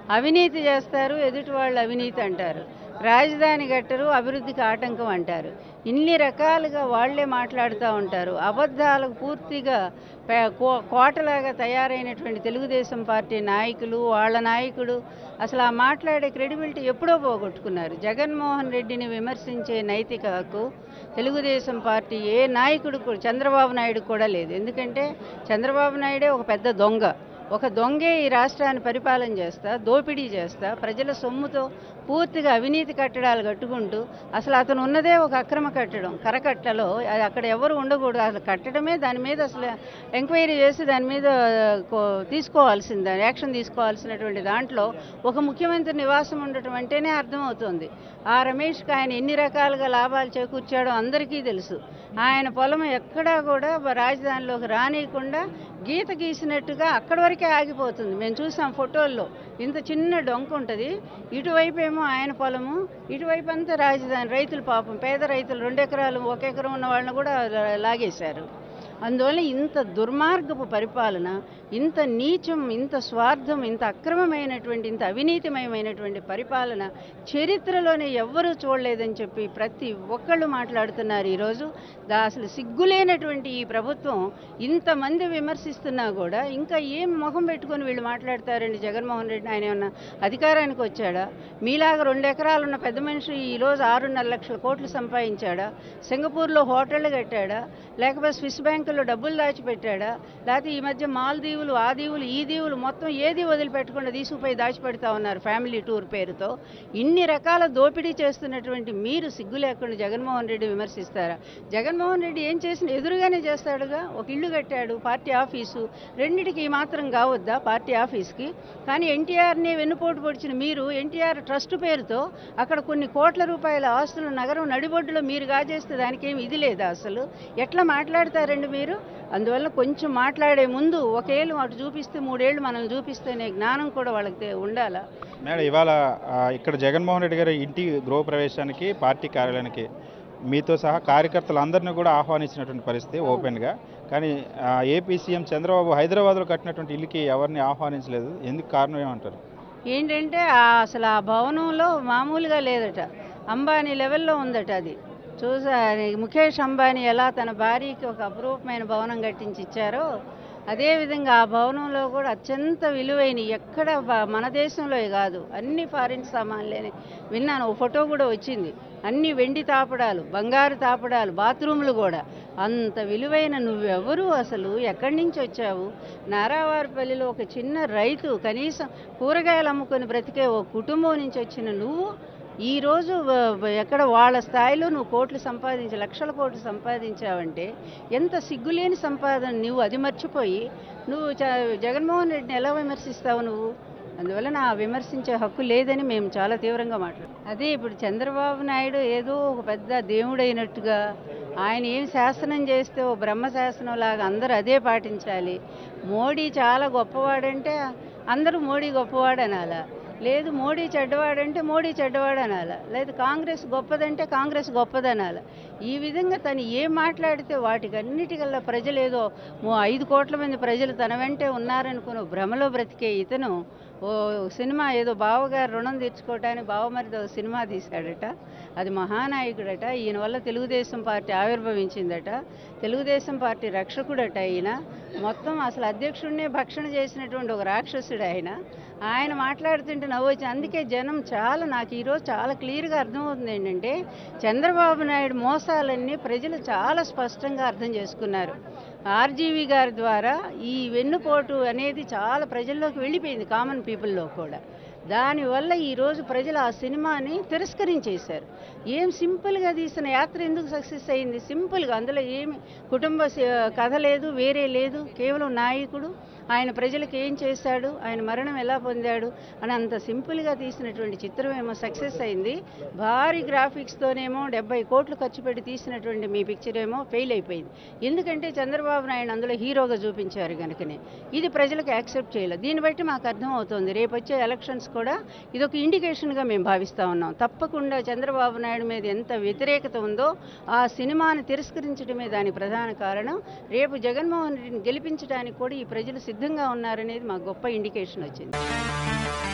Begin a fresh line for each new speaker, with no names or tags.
అవినీతి చేస్తారు, ఎదుటి వాళ్ళు అవినీతి అంటారు, రాజధాని కట్టరు, అభివృద్ధికి ఆటంకం అంటారు. ఇన్ని రకాలుగా వాళ్లే మాట్లాడుతూ ఉంటారు. అబద్ధాలకు పూర్తిగా కోటలాగా తయారైనటువంటి తెలుగుదేశం పార్టీ నాయకులు, వాళ్ళ నాయకుడు అసలు ఆ మాట్లాడే క్రెడిబిలిటీ ఎప్పుడో పోగొట్టుకున్నారు. జగన్మోహన్ రెడ్డిని విమర్శించే నైతిక హక్కు తెలుగుదేశం పార్టీ ఏ నాయకుడు, చంద్రబాబు నాయుడు కూడా లేదు. ఎందుకంటే చంద్రబాబు నాయుడే ఒక పెద్ద దొంగ. ఒక దొంగే ఈ రాష్ట్రాన్ని పరిపాలన చేస్తా, దోపిడీ చేస్తా, ప్రజల సొమ్ముతో పూర్తిగా అవినీతి కట్టడాలు కట్టుకుంటూ, అసలు అతను ఉన్నదే ఒక అక్రమ కట్టడం, కరకట్టలో. అది అక్కడ ఎవరు ఉండకూడదు. అసలు కట్టడమే, దాని మీద అసలు ఎంక్వైరీ చేసి దాని మీద తీసుకోవాల్సింది, యాక్షన్ తీసుకోవాల్సినటువంటి దాంట్లో ఒక ముఖ్యమంత్రి నివాసం ఉండటం అంటేనే అర్థమవుతుంది. ఆ రమేష్కి ఆయన ఎన్ని రకాలుగా లాభాలు చేకూర్చాడో అందరికీ తెలుసు. ఆయన పొలం ఎక్కడా కూడా రాజధానిలోకి రానియకుండా గీత గీసినట్టుగా అక్కడి వరకే ఆగిపోతుంది. మేము చూసాం ఫోటోల్లో. ఇంత చిన్న డొంక ఉంటుంది, ఇటువైపు ఏమో ఆయన పొలము, ఇటువైపు అంతా రాజధాని. రైతులు పాపం, పేద రైతులు 2 ఎకరాలు 1 ఎకరం ఉన్న వాళ్ళని కూడా లాగేశారు. అందువల్ల ఇంత దుర్మార్గపు పరిపాలన, ఇంత నీచం, ఇంత స్వార్థం, ఇంత అక్రమమైనటువంటి, ఇంత అవినీతిమయమైనటువంటి పరిపాలన చరిత్రలోనే ఎవ్వరూ చూడలేదని చెప్పి ప్రతి ఒక్కళ్ళు మాట్లాడుతున్నారు ఈరోజు. అసలు సిగ్గులేనటువంటి ఈ ప్రభుత్వం ఇంతమంది విమర్శిస్తున్నా కూడా ఇంకా ఏం మొహం పెట్టుకొని వీళ్ళు మాట్లాడతారండి? జగన్మోహన్ రెడ్డి ఆయన ఏమన్నా అధికారానికి వచ్చాడా? మీలాగా 2 ఎకరాలున్న పెద్ద మనిషి ఈరోజు 6.5 లక్షల కోట్లు సంపాదించాడా? సింగపూర్లో హోటళ్ళు కట్టాడా? లేకపోతే స్విస్ బ్యాంకుల్లో డబ్బులు దాచిపెట్టాడా? లేకపోతే ఈ మధ్య మాల్దీవులు, ఆ దీవులు, ఈ దీవులు మొత్తం ఏది వదిలిపెట్టకుండా తీసుకుపోయి దాచిపెడతా ఉన్నారు ఫ్యామిలీ టూర్ పేరుతో. ఇన్ని రకాల దోపిడీ చేస్తున్నటువంటి మీరు సిగ్గు లేకుండా జగన్మోహన్ రెడ్డి విమర్శిస్తారా? జగన్మోహన్ రెడ్డి ఏం చేసిన ఎదురుగానే చేస్తాడుగా. ఒక ఇల్లు కట్టాడు, పార్టీ ఆఫీసు. రెండిటికి ఈ మాత్రం కావద్దా పార్టీ ఆఫీస్కి? కానీ ఎన్టీఆర్ని వెన్నుపోటు పొడిచిన మీరు ఎన్టీఆర్ ట్రస్ట్ పేరుతో అక్కడ కొన్ని కోట్ల రూపాయల ఆస్తులు నగరం నడిబొడ్డులో మీరు గాజేస్తే దానికేమి ఇది లేదా? అసలు ఎట్లా మాట్లాడతారండి మీరు? అందువల్ల కొంచెం మాట్లాడే ముందు 1 ఏళ్ళు అటు చూపిస్తే 3 ఏళ్ళు మనల్ని చూపిస్తేనే జ్ఞానం కూడా వాళ్ళకి ఉండాలా?
మేడం, ఇవాళ ఇక్కడ జగన్మోహన్ రెడ్డి గారి ఇంటి గృహప్రవేశానికి, పార్టీ కార్యాలయానికి మీతో సహా కార్యకర్తలు అందరినీ కూడా ఆహ్వానించినటువంటి పరిస్థితి ఓపెన్గా. కానీ ఏపీ సీఎం చంద్రబాబు హైదరాబాద్లో కట్టినటువంటి ఇల్లుకి ఎవరిని ఆహ్వానించలేదు. ఎందుకు కారణం ఏమంటారు?
ఏంటంటే అసలు ఆ భవనంలో మామూలుగా లేదట, అంబానీ లెవెల్లో ఉందట. అది చూసా. ముఖేష్ అంబానీ ఎలా తన భార్యకి ఒక అపురూపమైన భవనం కట్టించి ఇచ్చారో అదేవిధంగా ఆ భవనంలో కూడా అత్యంత విలువైన, ఎక్కడ మన దేశంలో కాదు, అన్ని ఫారిన్ సామాన్లేని విన్నాను. ఓ ఫోటో కూడా వచ్చింది. అన్ని వెండి తాపడాలు, బంగారు తాపడాలు, బాత్రూములు కూడా. అంత విలువైన నువ్వెవరు? అసలు ఎక్కడి నుంచి వచ్చావు? నారావారిపల్లిలో ఒక చిన్న రైతు, కనీసం కూరగాయలు అమ్ముకొని బ్రతికే ఓ కుటుంబం నుంచి వచ్చిన నువ్వు ఈరోజు ఎక్కడ వాళ్ళ స్థాయిలో నువ్వు కోట్లు లక్షల కోట్లు సంపాదించావంటే ఎంత సిగ్గులేని సంపాదన నువ్వు. అది మర్చిపోయి నువ్వు జగన్మోహన్ రెడ్డిని ఎలా విమర్శిస్తావు నువ్వు? అందువల్ల నా విమర్శించే హక్కు లేదని మేము చాలా తీవ్రంగా మాట్లాడాం. అదే ఇప్పుడు చంద్రబాబు నాయుడు ఏదో ఒక పెద్ద దేవుడైనట్టుగా, ఆయన ఏం శాసనం చేస్తే ఓ బ్రహ్మశాసనం లాగా అందరూ అదే పాటించాలి. మోడీ చాలా గొప్పవాడంటే అందరూ మోడీ గొప్పవాడు అనాలా? లేదు మోడీ చెడ్డవాడంటే మోడీ చెడ్డవాడు అనాలా? లేదు కాంగ్రెస్ గొప్పదంటే కాంగ్రెస్ గొప్పదనాలా? ఈ విధంగా తను ఏం మాట్లాడితే వాటికన్నిటికల్లా ప్రజలు ఏదో 5 కోట్ల మంది ప్రజలు తన వెంటే ఉన్నారనుకుని భ్రమలో బ్రతికే ఇతను ఓ సినిమా ఏదో బావగారు రుణం తీర్చుకోవటానికి బావమరిది ఒక సినిమా తీశాడట. అది మహానాయకుడట. ఈయన వల్ల తెలుగుదేశం పార్టీ ఆవిర్భవించిందట. తెలుగుదేశం పార్టీ రక్షకుడట ఈయన. మొత్తం అసలు అధ్యక్షుడినే భక్షణ చేసినటువంటి ఒక రాక్షసుడు ఆయన. ఆయన మాట్లాడుతుంటే నవ్వొచ్చి. అందుకే జనం నాకు ఈరోజు చాలా క్లియర్గా అర్థమవుతుంది ఏంటంటే, చంద్రబాబు నాయుడు మోసాలన్నీ ప్రజలు చాలా స్పష్టంగా అర్థం చేసుకున్నారు. ఆర్జీవీ గారి ద్వారా ఈ వెన్నుపోటు అనేది చాలా ప్రజల్లోకి వెళ్ళిపోయింది, కామన్ పీపుల్లో కూడా. దానివల్ల ఈరోజు ప్రజలు ఆ సినిమాని తిరస్కరించేశారు. ఏం సింపుల్గా తీసిన యాత్ర ఎందుకు సక్సెస్ అయింది? సింపుల్గా, అందులో ఏమి కుటుంబ కథ లేదు, వేరే లేదు. కేవలం నాయకుడు, ఆయన ప్రజలకు ఏం చేశాడు, ఆయన మరణం ఎలా పొందాడు అని అంత సింపుల్గా తీసినటువంటి చిత్రం ఏమో సక్సెస్ అయింది. భారీ గ్రాఫిక్స్తోనేమో 70 కోట్లు ఖర్చు పెట్టి తీసినటువంటి మీ పిక్చర్ ఏమో ఫెయిల్ అయిపోయింది. ఎందుకంటే చంద్రబాబు నాయుడు అందులో హీరోగా చూపించారు కనుకనే. ఇది ప్రజలకు యాక్సెప్ట్ చేయలేదు. దీన్ని బట్టి మాకు అర్థమవుతుంది, రేపు వచ్చే ఎలక్షన్స్ కూడా ఇదొక ఇండికేషన్గా మేము భావిస్తూ ఉన్నాం. తప్పకుండా చంద్రబాబు నాయుడు మీద ఎంత వ్యతిరేకత ఉందో ఆ సినిమాని తిరస్కరించడమే దాని ప్రధాన కారణం. రేపు జగన్మోహన్ రెడ్డిని గెలిపించడానికి కూడా ఈ ప్రజలు సిద్ధంగా ఉన్నారనేది మాకు గొప్ప ఇండికేషన్ వచ్చింది.